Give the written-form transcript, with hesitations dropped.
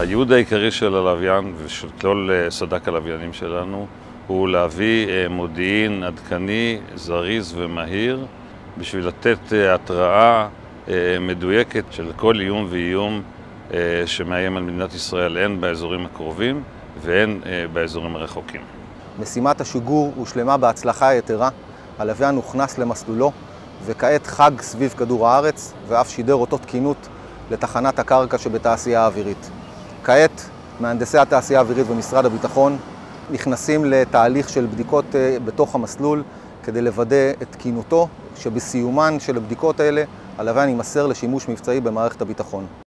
הייעוד העיקרי של הלוויין ושל כל סד"כ הלוויינים שלנו הוא להביא מודיעין עדכני, זריז ומהיר בשביל לתת התראה מדויקת של כל איום ואיום שמאיים על מדינת ישראל, הן באזורים הקרובים והן באזורים הרחוקים. משימת השיגור הושלמה בהצלחה יתרה, הלוויין הוכנס למסלולו וכעת חג סביב כדור הארץ ואף שידר אותו תקינות לתחנת הקרקע שבתעשייה האווירית. כעת מהנדסי התעשייה האווירית ומשרד הביטחון נכנסים לתהליך של בדיקות בתוך המסלול כדי לוודא את תקינותו, שבסיומן של הבדיקות האלה הלוויין יימסר לשימוש מבצעי במערכת הביטחון.